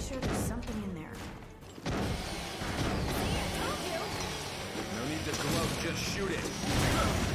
sure there's something in there. See, I told you! No need to gloat, just shoot it.